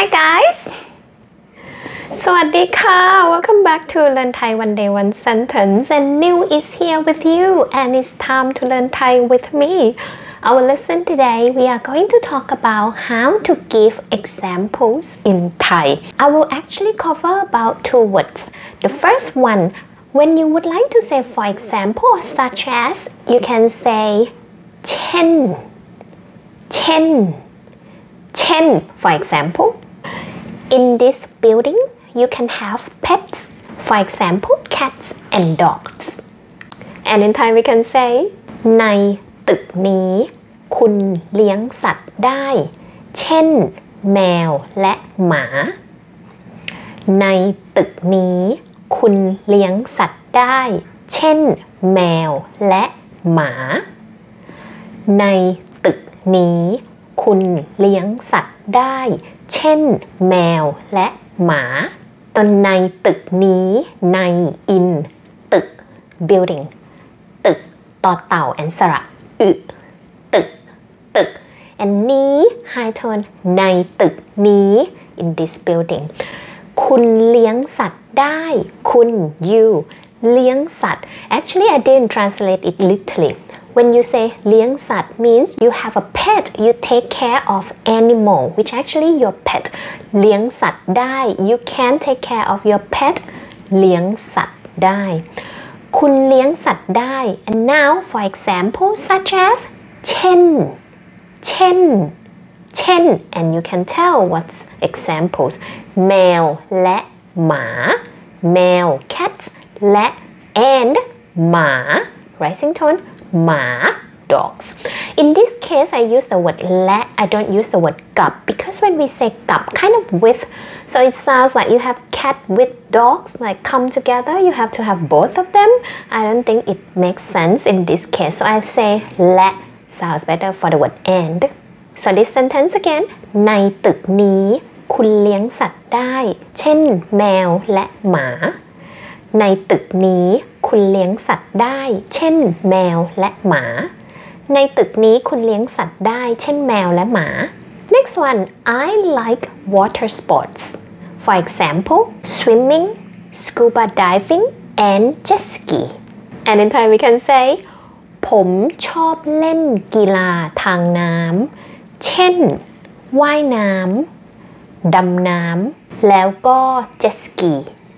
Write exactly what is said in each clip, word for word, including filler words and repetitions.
Hi guys สวัสดีค่ะ Welcome back to Learn Thai One Day One Sentence, and New is here with you and it's time to learn Thai with me. Our lesson today, we are going to talk about how to give examples in Thai. I will actually cover about two words. The first one, when you would like to say for example, such as you can say เช่น เช่น เช่น for example, in this building you can have pets, for example cats and dogs. And in Thai we can say ในตึกนี้คุณเลี้ยงสัตว์ได้เช่นแมวและหมาในตึกนี้คุณเลี้ยงสัตว์ได้เช่นแมวและหมาในตึกนี้คุณเลี้ยงสัตว์ได้เช่นแมวและหมาตอนในตึกนี้ใน in ตึก building ตึกต่อเต่า and สระอึตึกตึก and นี้ high tone ในตึกนี้ in this building คุณเลี้ยงสัตว์ได้คุณ you เลี้ยงสัตว์ actually I didn't translate it literally. When you say เลี้ยงสัตว์ means you have a pet, you take care of animal, which actually your pet เลี้ยงสัตว์ได้ you can take care of your pet เลี้ยงสัตว์ได้คุณเลี้ยงสัตว์ได้ and now for example such as เช่น เช่น เช่น and you can tell what's examples แมวและหมาแมว cats และ and หมา rising toneหมา dogs. In this case, I use the word และ I don't use the word กับ because when we say กับ kind of with, so it sounds like you have cat with dogs like come together. You have to have both of them. I don't think it makes sense in this case. So I say และ sounds better for the word and. So this sentence again. ในตึกนี้คุณเลี้ยงสัตว์ได้เช่นแมวและหมาในตึกนี้คุณเลี้ยงสัตว์ได้เช่นแมวและหมาในตึกนี้คุณเลี้ยงสัตว์ได้เช่นแมวและหมา Next one I like water sports for example swimming scuba diving and jet ski and in Thai we can say ผมชอบเล่นกีฬาทางน้ำเช่นว่ายน้ำดำน้ำแล้วก็เจ็ตสกี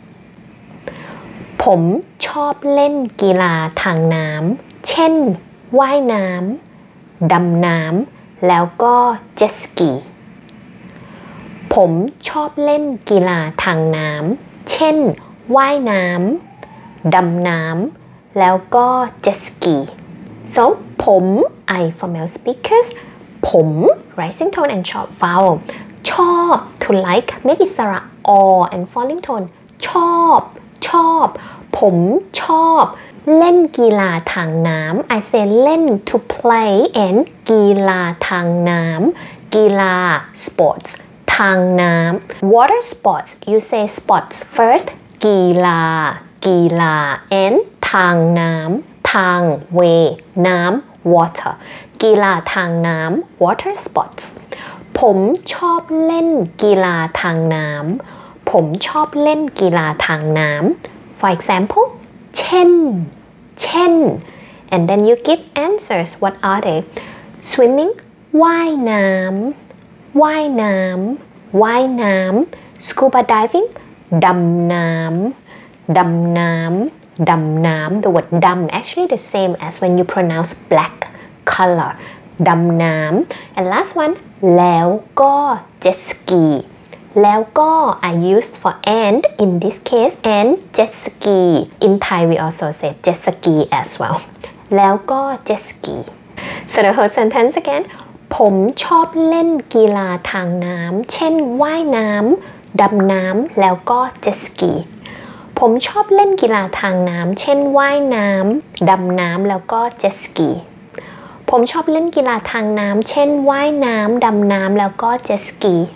ผมชอบเล่นกีฬาทางน้ำเช่นว่ายน้ำดำน้ำแล้วก็เจ็ตสกีผมชอบเล่นกีฬาทางน้ำเช่นว่ายน้ำดำน้ำแล้วก็เจ็ตสกี so ผม I for male speakers ผม rising tone and short vowel ชอบ to like make it สระ or and falling tone ชอบชอบผมชอบเล่นกีฬาทางน้ำ I say เล่น to play and กีฬาทางน้ำกีฬา sports ทางน้ำ water sports you say sports first กีฬากีฬา and ทางน้ำทาง way น้ำ water กีฬาทางน้ำ water sports ผมชอบเล่นกีฬาทางน้ำผมชอบเล่นกีฬาทางน้ำFor example เช่น เช่น and then you give answers what are they swimming ว่ายน้ำว่ายน้ำว่ายน้ำ scuba diving ดำน้ำดำน้ำดำน้ำ the word ดำ actually the same as when you pronounce black color ดำน้ำ and last one แล้วก็ jet skiแล้วก็ I used for and in this case and jet ski in Thai we also say jet ski as well แล้วก็ jet ski so the whole sentence again ผมชอบเล่นกีฬาทางน้ำเช่นว่ายน้ำดำน้ำแล้วก็ jet ski ผมชอบเล่นกีฬาทางน้ำเช่นว่ายน้ำดำน้ำแล้วก็ jet ski ผมชอบเล่นกีฬาทางน้ำเช่นว่ายน้ำดำน้ำแล้วก็ jet ski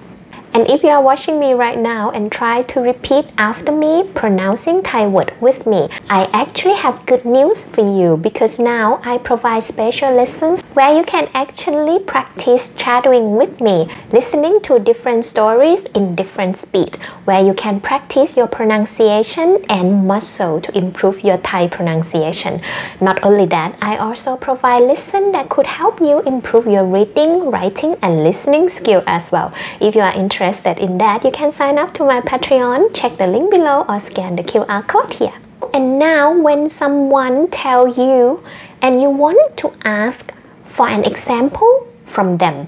And if you are watching me right now and try to repeat after me pronouncing Thai word with me, I actually have good news for you because now I provide special lessons where you can actually practice shadowing with me, listening to different stories in different speed, where you can practice your pronunciation and muscle to improve your Thai pronunciation. Not only that, I also provide lessons that could help you improve your reading, writing, and listening skill as well. If you are interested in that, you can sign up to my Patreon, check the link below or scan the Q R code here. And now when someone tell you and you want to ask for an example from them,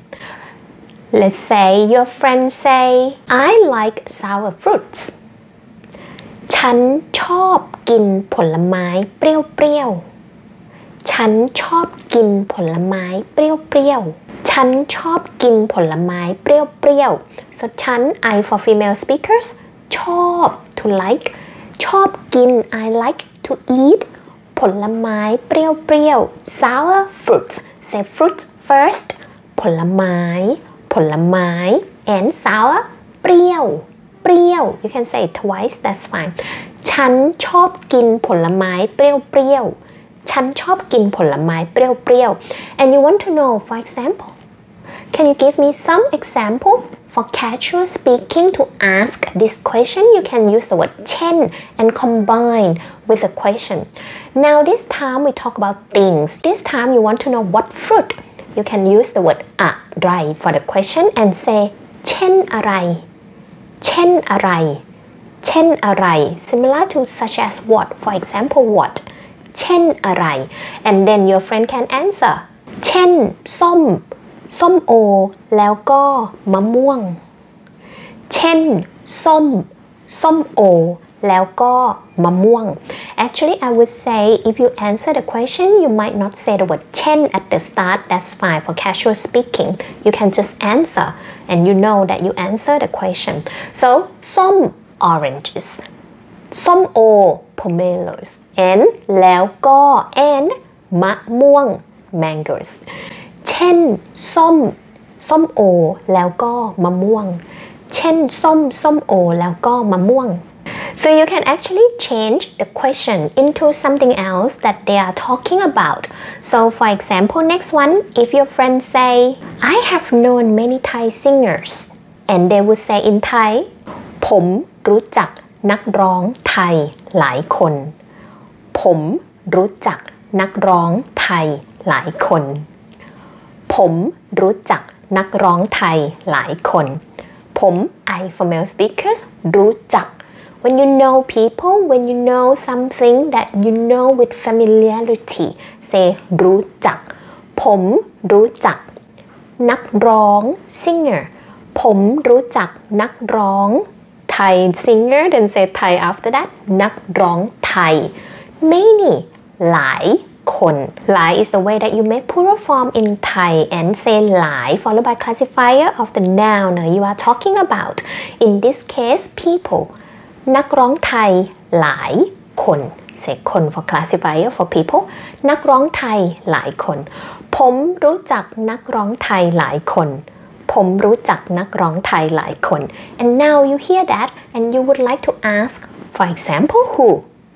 let's say your friend say I like sour fruits ฉันชอบกินผลไม้เปรี้ยวๆฉันชอบกินผลไม้เปรี้ยวๆฉันชอบกินผลไม้เปรี้ยวๆ so ฉัน I for female speakers ชอบ to like ชอบกิน I like to eat ผลไม้เปรี้ยวๆ sour fruits say fruits first ผลไม้ผลไม้ and sour เปรี้ยวเปรี้ยว you can say it twice that's fine ฉันชอบกินผลไม้เปรี้ยวๆฉันชอบกินผลไม้เปรี้ยวๆ and you want to know for example can you give me some example for casual speaking to ask this question you can use the word เช่น and combine with the question now this time we talk about things this time you want to know what fruit you can use the word อะไร for the question and say เช่นอะไรเช่นอะไรเช่นอะไร similar to such as what for example what เช่นอะไร and then your friend can answer เช่นส้มส้มโอแล้วก็มะม่วงเช่นส้มส้มโอแล้วก็มะม่วง actually I would say if you answer the question you might not say the word เช่น at the start that's fine for casual speaking you can just answer and you know that you answer the question so ส้ม oranges ส้มโอ pomelos and แล้วก็ and มะม่วง mangoes เช่นส้มส้มโอแล้วก็มะม่วงเช่นส้มส้มโอแล้วก็มะม่วงSo you can actually change the question into something else that they are talking about. So for example, next one, if your friends say, I have known many Thai singers, and they would say in Thai, ผมรู้จักนักร้องไทยหลายคนผมรู้จักนักร้องไทยหลายคนผมรู้จักนักร้องไทยหลายคนผม I for male speakers รู้จักWhen you know people, when you know something that you know with familiarity, say รู้จักผมรู้จักนักร้อง singer ผมรู้จักนักร้อง Thai singer then say Thai after that นักร้องไทย many หลายคน หลาย is the way that you make plural form in Thai and say หลาย followed by classifier of the noun you are talking about in this case peopleนักร้องไทยหลายคน say คน for classifier for people นักร้องไทยหลายคนผมรู้จักนักร้องไทยหลายคนผมรู้จักนักร้องไทยหลายคน and now you hear that and you would like to ask for example who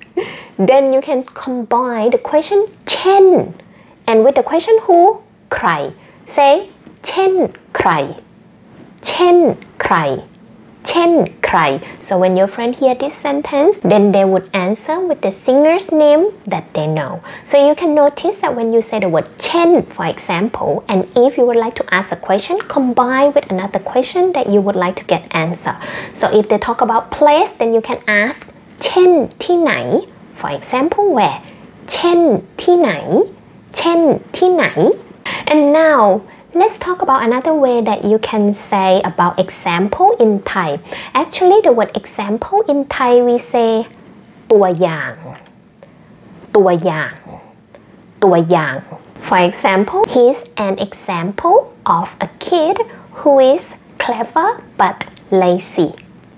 then you can combine the question เช่น and with the question who ใคร say เช่นใครเช่นใครเช่นใคร so when your friend hear this sentence then they would answer with the singer's name that they know so you can notice that when you say the word เช่น for example and if you would like to ask a question combine with another question that you would like to get answer so if they talk about place then you can ask เช่นที่ไหน for example where เช่นที่ไหนเช่นที่ไหน and now let's talk about another way that you can say about example in Thai. Actually, the word example in Thai we say ตัวอย่าง ตัวอย่าง ตัวอย่าง For example, he's an example of a kid who is clever but lazy.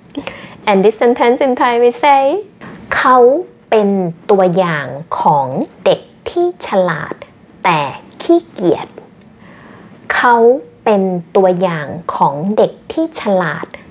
And this sentence in Thai we say เขาเป็นตัวอย่างของเด็กที่ฉลาดแต่ขี้เกียจเขาเป็นตัวอย่างของเด็กที่ฉลาด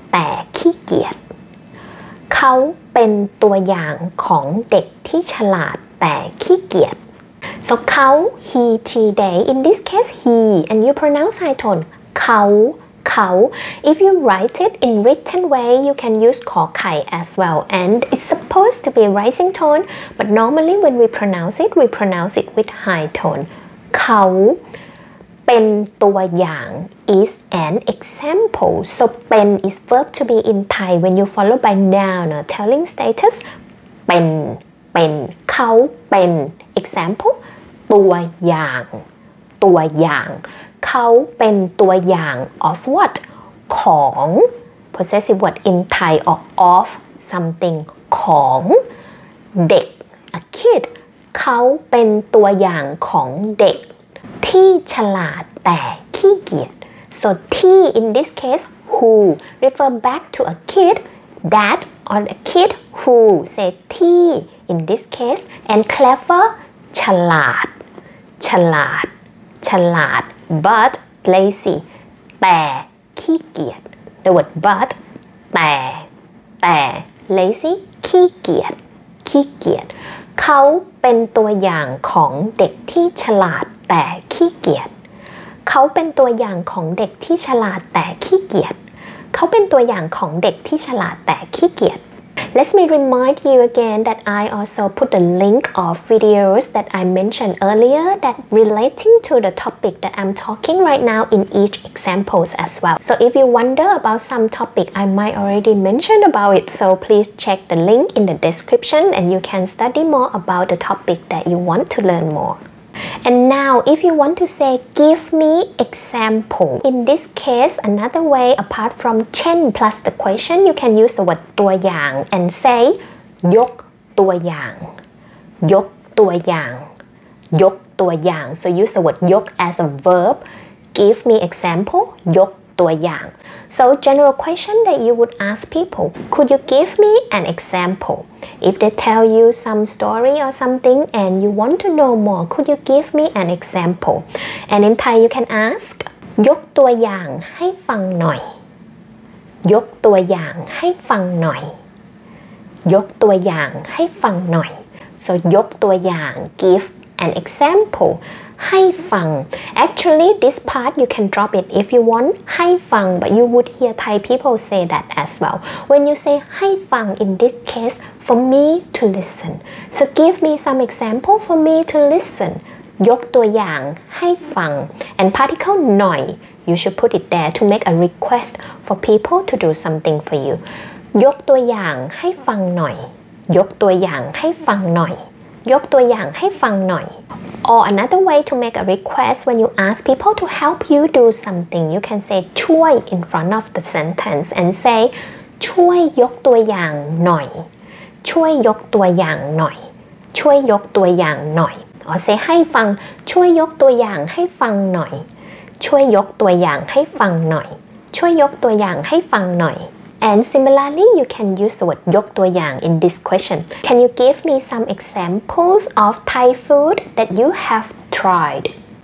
แต่ขี้เกียจเขาเป็นตัวอย่างของเด็กที่ฉลาดแต่ขี้เกียจ so เขา he she they in this case he and you pronounce high tone เขาเขา if you write it in written way you can use ขอไข่ as well and it's supposed to be rising tone but normally when we pronounce it we pronounce it with high tone เขาเป็นตัวอย่าง is an example so เป็น is verb to be in Thai when you follow by noun or telling status เป็นเป็นเขาเป็น example ตัวอย่างตัวอย่างเขาเป็นตัวอย่าง of what ของ possessive word in Thai or of something ของเด็ก a kid เขาเป็นตัวอย่างของเด็กที่ฉลาดแต่ขี้เกียจ so T in this case who refer back to a kid that or a kid who say T in this case and clever ฉลาดฉลาดฉลาด but lazy แต่ขี้เกียจ the word but แต่แต่ lazy ขี้เกียจขี้เกียจเขาเป็นตัวอย่างของเด็กที่ฉลาดแต่ขี้เกียจเขาเป็นตัวอย่างของเด็กที่ฉลาดแต่ขี้เกียจเขาเป็นตัวอย่างของเด็กที่ฉลาดแต่ขี้เกียจLet me remind you again that I also put the link of videos that I mentioned earlier that relating to the topic that I'm talking right now in each examples as well. So if you wonder about some topic I might already mention about it, so please check the link in the description and you can study more about the topic that you want to learn more.And now if you want to say give me example in this case another way apart from เช่น plus the question you can use the word ตัวอย่าง and say ยกตัวอย่างยกตัวอย่างยกตัวอย่าง so use the word ยก as a verb give me example ยกตัวอย่าง so general question that you would ask people could you give me an example if they tell you some story or something and you want to know more could you give me an example and in Thai you can ask ยกตัวอย่างให้ฟังหน่อยยกตัวอย่างให้ฟังหน่อยยกตัวอย่างให้ฟังหน่อย so ยกตัวอย่าง give an exampleให้ฟัง actually this part you can drop it if you want ให้ฟัง but you would hear Thai people say that as well when you say ให้ฟัง in this case for me to listen so give me some example for me to listen ยกตัวอย่างให้ฟัง and particle หน่อย you should put it there to make a request for people to do something for you ยกตัวอย่างให้ฟังหน่อยยกตัวอย่างให้ฟังหน่อยยกตัวอย่างให้ฟังหน่อย or another way to make a request when you ask people to help you do something you can say ช่วย in front of the sentence and say ช่วยยกตัวอย่างหน่อยช่วยยกตัวอย่างหน่อยช่วยยกตัวอย่างหน่อย or say ให้ฟังช่วยยกตัวอย่างให้ฟังหน่อยช่วยยกตัวอย่างให้ฟังหน่อยช่วยยกตัวอย่างให้ฟังหน่อยAnd similarly, you can use the word ยกตัวอย่าง in this question. Can you give me some examples of Thai food that you have tried?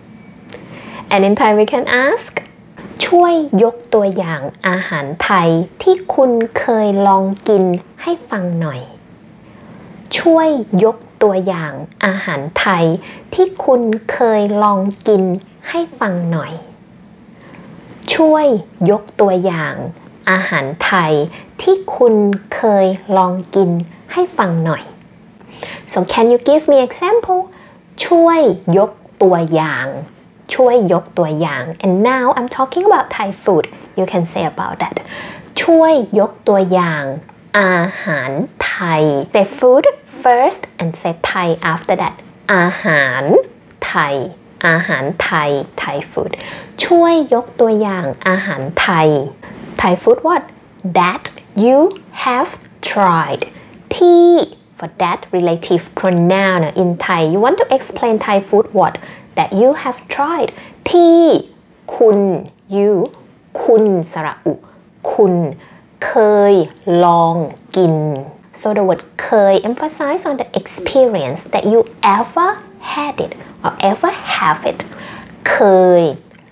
And in Thai we can ask ช่วยยกตัวอย่างอาหารไทยที่คุณเคยลองกินให้ฟังหน่อยช่วยยกตัวอย่างอาหารไทยที่คุณเคยลองกินให้ฟังหน่อยช่วยยกตัวอย่างอาหารไทยที่คุณเคยลองกินให้ฟังหน่อย so can you give me example ช่วยยกตัวอย่างช่วยยกตัวอย่าง and now I'm talking about Thai food you can say about that ช่วยยกตัวอย่างอาหารไทย say food first and say Thai after that อาหารไทยอาหารไทย Thai food ช่วยยกตัวอย่างอาหารไทยThai food what? That you have tried. T for that relative pronoun in Thai. You want to explain Thai food what? That you have tried. T คุณ you คุณสระอุคุณเคยลองกิน So the word เคย emphasize on the experience that you ever had it or ever have it. เคย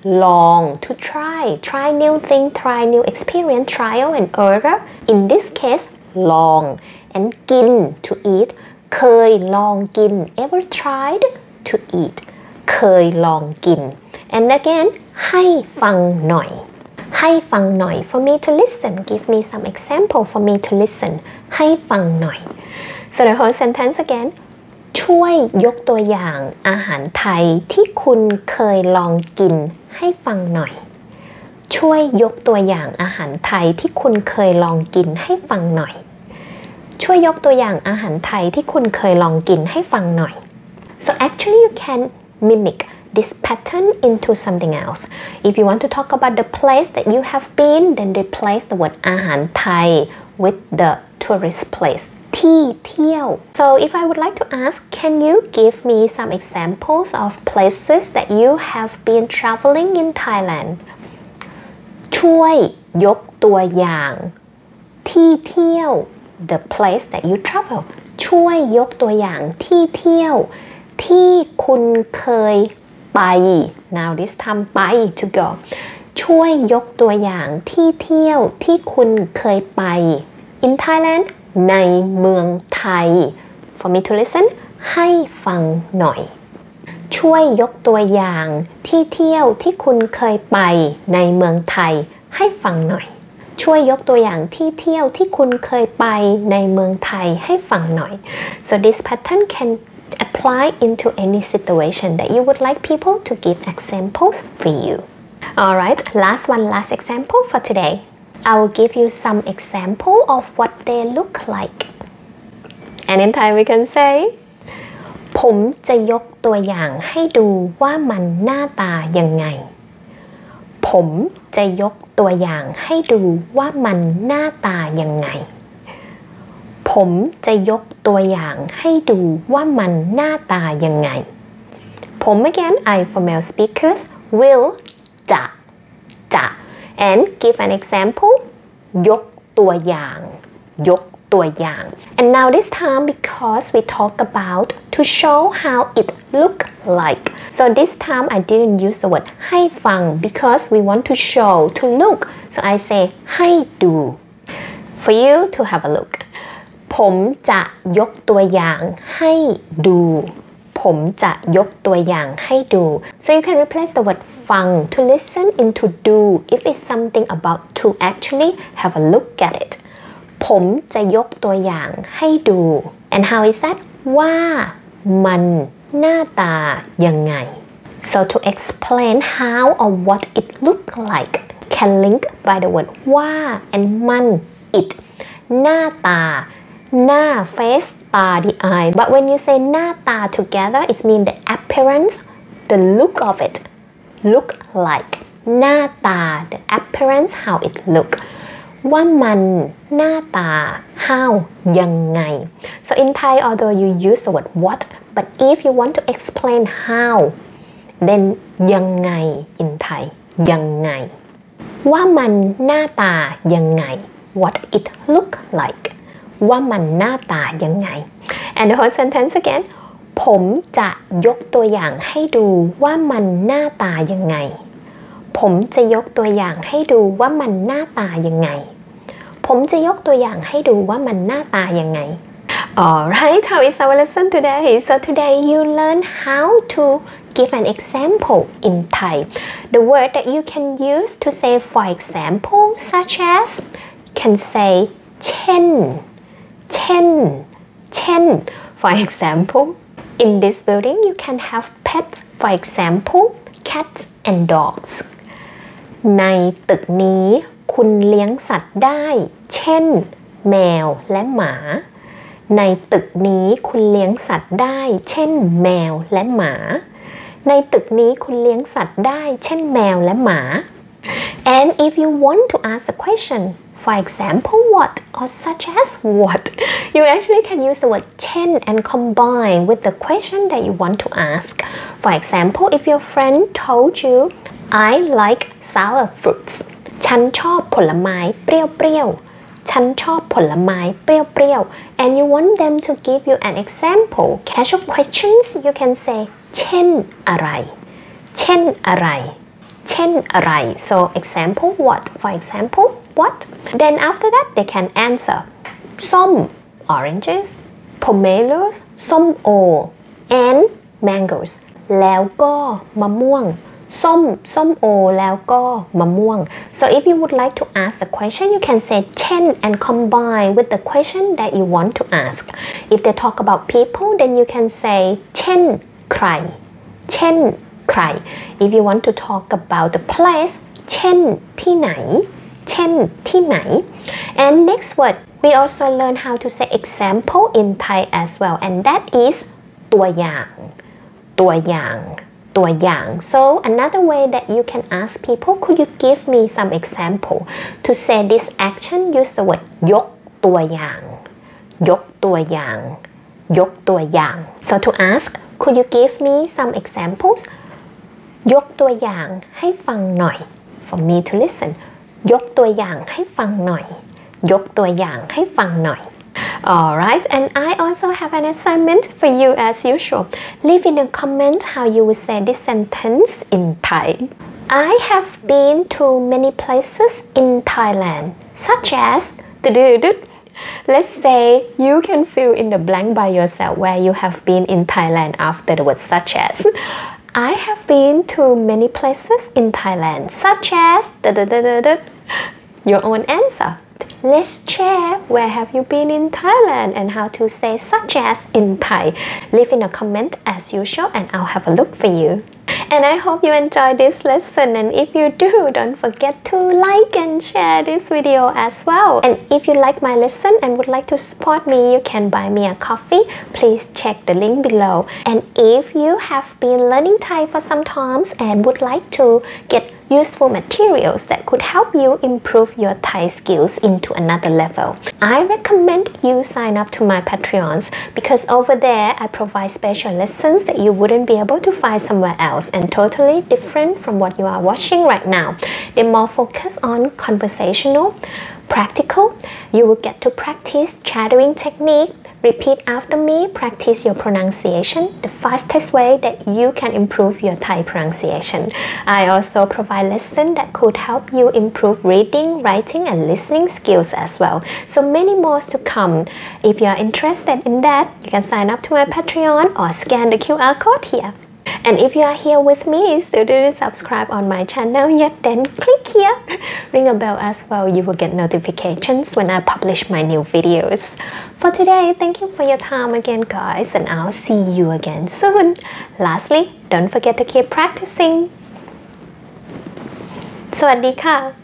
ลอง to try try new thing try new experience trial and error in this case ลอง and กิน to eat เคยลองกิน ever tried to eat เคยลองกิน and again ให้ฟังหน่อยให้ฟังหน่อย for me to listen give me some example for me to listen ให้ฟังหน่อย so the whole sentence again ช่วยยกตัวอย่างอาหารไทยที่คุณเคยลองกินให้ฟังหน่อยช่วยยกตัวอย่างอาหารไทยที่คุณเคยลองกินให้ฟังหน่อยช่วยยกตัวอย่างอาหารไทยที่คุณเคยลองกินให้ฟังหน่อย so actually you can mimic this pattern into something else if you want to talk about the place that you have been then replace the word อาหารไทย with the tourist place ที่เที่ยว so if I would like to ask can you give me some examples of places that you have been traveling in Thailand ช่วยยกตัวอย่างที่เที่ยว the place that you travel ช่วยยกตัวอย่างที่เที่ยวที่คุณเคยไป now this time ไป to go ช่วยยกตัวอย่างที่เที่ยวที่คุณเคยไป in Thailand ในเมืองไทย for me to listen ให้ฟังหน่อยช่วยยกตัวอย่างที่เที่ยวที่คุณเคยไปในเมืองไทยให้ฟังหน่อยช่วยยกตัวอย่างที่เที่ยวที่คุณเคยไปในเมืองไทยให้ฟังหน่อย so this pattern can apply into any situation that you would like people to give examples for you alright last one last example for today I will give you some example of what they look like and in Thai we can say ผมจะยกตัวอย่างให้ดูว่ามันหน้าตายังไงผมจะยกตัวอย่างให้ดูว่ามันหน้าตายังไงผมจะยกตัวอย่างให้ดูว่ามันหน้าตายังไงผม again I for male speakers will จะจะ and give an example ยกตัวอย่างยกตัวอย่าง and now this time because we talk about to show how it look like so this time I didn't use the word ให้ฟัง because we want to show to look so I say ให้ดู for you to have a look ผมจะยกตัวอย่างให้ดูผมจะยกตัวอย่างให้ดู so you can replace the word ฟัง to listen into do if it's something about to actually have a look at it ผมจะยกตัวอย่างให้ดู and how is that ว่ามันหน้าตายังไง so to explain how or what it look like can link by the word ว่า and มัน it หน้าตาหน้า face ตา the eye but when you say หน้าตา together it means the appearance the look of it look like หน้าตา the appearance how it look ว่ามันหน้าตา how ยังไง so in Thai although you use the word what but if you want to explain how then ยังไง in Thai ยังไงว่ามันหน้าตายังไง what it look likeว่ามันหน้าตายังไง and the whole sentence again ผมจะยกตัวอย่างให้ดูว่ามันหน้าตายังไงผมจะยกตัวอย่างให้ดูว่ามันหน้าตายังไงผมจะยกตัวอย่างให้ดูว่ามันหน้าตายังไง Alright, how is our lesson today? So today you learn how to give an example in Thai. The word that you can use to say for example such as can say เช่นเช่นเช่น for example in this building you can have pets for example cats and dogs ในตึกนี้คุณเลี้ยงสัตว์ได้เช่นแมวและหมาในตึกนี้คุณเลี้ยงสัตว์ได้เช่นแมวและหมาในตึกนี้คุณเลี้ยงสัตว์ได้เช่นแมวและหมา and if you want to ask a question for example what or such as what you actually can use the word เช่น and combine with the question that you want to ask for example if your friend told you I like sour fruits ฉันชอบผลไม้เปรี้ยวๆฉันชอบผลไม้เปรี้ยวๆ and you want them to give you an example casual questions you can say เช่นอะไรเช่นอะไรเเช่นอะไร so example what for example what then after that they can answer ส้ม oranges pomelos ส้มโอ and mangoes แล้วก็มะม่วงส้มส้มโอแล้วก็มะม่วง so if you would like to ask the question you can say เช่น and combine with the question that you want to ask if they talk about people then you can say เช่นใครเช่นใคร if you want to talk about the place เช่นที่ไหนเช่นที่ไหน and next word we also learn how to say example in Thai as well and that is ตัวอย่างตัวอย่างตัวอย่าง so another way that you can ask people could you give me some example to say this action use the word ยกตัวอย่างยกตัวอย่างยกตัวอย่าง so to ask could you give me some examples ยกตัวอย่างให้ฟังหน่อย for me to listen ยกตัวอย่างให้ฟังหน่อยยกตัวอย่างให้ฟังหน่อยAlright, and I also have an assignment for you as usual. Leave in the comment how you would say this sentence in Thai. I have been to many places in Thailand, such as let's say you can fill in the blank by yourself where you have been in Thailand after the word such as. I have been to many places in Thailand, such as your own answer. Let's share where have you been in Thailand and how to say such as in Thai. Leave in a comment as usual and I'll have a look for you. And I hope you enjoyed this lesson, and if you do, don't forget to like and share this video as well. And if you like my lesson and would like to support me, you can buy me a coffee. Please check the link below. And if you have been learning Thai for some time and would like to get useful materials that could help you improve your Thai skills into another level, I recommend you sign up to my Patreons, because over there I provide special lessons that you wouldn't be able to find somewhere else and totally different from what you are watching right now. They're more focused on conversational, practical. You will get to practice shadowing technique. Repeat after me, practice your pronunciation, the fastest way that you can improve your Thai pronunciation. I also provide lessons that could help you improve reading, writing and listening skills as well. So many more to come. If you are interested in that, you can sign up to my Patreon or scan the Q R code here. And if you are here with me, still didn't subscribe on my channel yet, then click here. Ring a bell as well, you will get notifications when I publish my new videos. For today, thank you for your time again guys, and I'll see you again soon. Lastly, don't forget to keep practicing. สวัสดีค่ะ